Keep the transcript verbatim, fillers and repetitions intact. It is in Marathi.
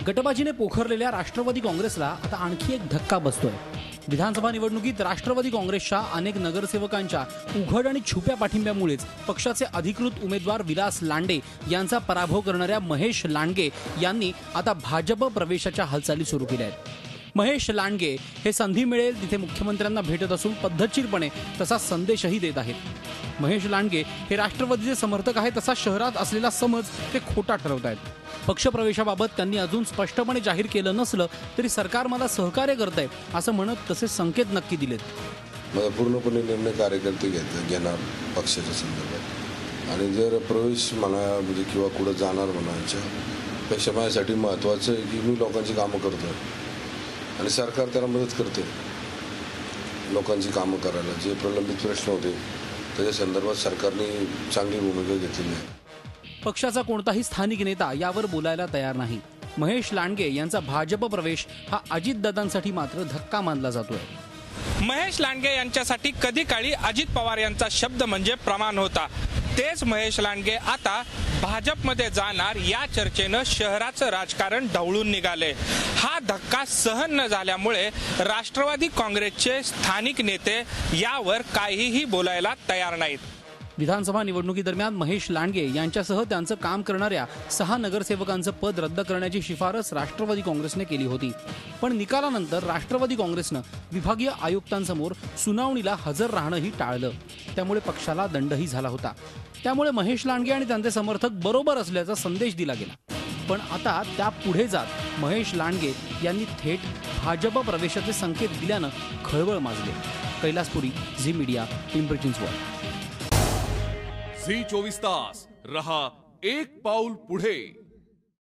गटबाजीने पोखरलेल्या राष्ट्रवादी काँग्रेसला आता आणखी एक धक्का बसतोय। विधानसभा निवडणुकीत राष्ट्रवादी काँग्रेसच्या अनेक नगरसेवकांच्या उघड आणि छुप्या पाठिंब्यामुळेच पक्षाचे अधिकृत उमेदवार विलास लांडे यांचा पराभव करणाऱ्या महेश लांडगे यांनी आता भाजप प्रवेशाच्या हालचाली सुरू केल्या आहेत। महेश लांडगे हे संधी मिळेल तिथे मुख्यमंत्र्यांना भेटत असून पद्धतशीरपणे तसा संदेशही देत आहेत। महेश लांडगे हे राष्ट्रवादीचे समर्थक आहेत तसा शहरात असलेला समज ते खोटा ठरवत आहेत। पक्षप्रवेशाबाबत त्यांनी अजून स्पष्टपणे जाहीर केलं नसलं तरी सरकार मला सहकार्य करतंय असं म्हणत तसे संकेत नक्की दिलेत। पूर्णपणे निर्णय कार्यकर्ते घेत घेणार पक्षाच्या संदर्भात आणि जर प्रवेश म्हणा म्हणजे किंवा कुठं जाणार म्हणायच्या पेक्षा माझ्यासाठी महत्त्वाचं आहे की मी लोकांची कामं करतो आणि सरकार त्याला मदत करते लोकांची कामं करायला। जे प्रलंबित प्रश्न होते त्याच्या संदर्भात सरकारने चांगली भूमिका घेतलेली आहे। पक्षाचा कोणताही स्थानिक नेता यावर बोलायला तयार नाही। महेश लांडगे यांचा भाजप प्रवेश हा अजितदादांसाठी मात्र धक्का मानला जातोय। महेश लांडगे यांच्यासाठी कधी काळी अजित पवार यांचा शब्द म्हणजे प्रमाण होता। तेच महेश लांडगे आता भाजपमध्ये जाणार या चर्चेनं शहराचं राजकारण ढवळून निघाले। हा धक्का सहन न झाल्यामुळे राष्ट्रवादी काँग्रेसचे स्थानिक नेते यावर काहीही बोलायला तयार नाहीत। विधानसभा निवडणुकीदरम्यान महेश लांडगे यांच्यासह त्यांचं काम करणाऱ्या सहा नगरसेवकांचं पद रद्द करण्याची शिफारस राष्ट्रवादी काँग्रेसने केली होती, पण निकालानंतर राष्ट्रवादी काँग्रेसनं विभागीय आयुक्तांसमोर सुनावणीला हजर राहणंही टाळलं। त्यामुळे पक्षाला दंडही झाला होता। त्यामुळे महेश लांडगे आणि त्यांचे समर्थक बरोबर असल्याचा संदेश दिला गेला। पण आता त्या पुढे जात महेश लांडगे यांनी थेट भाजप प्रवेशाचे संकेत दिल्यानं खळबळ माजली। कैलासपुरी, झी मीडिया, पिंपरी चिंचवड। झी चोवीस तास रहा एक पाऊल पुढे।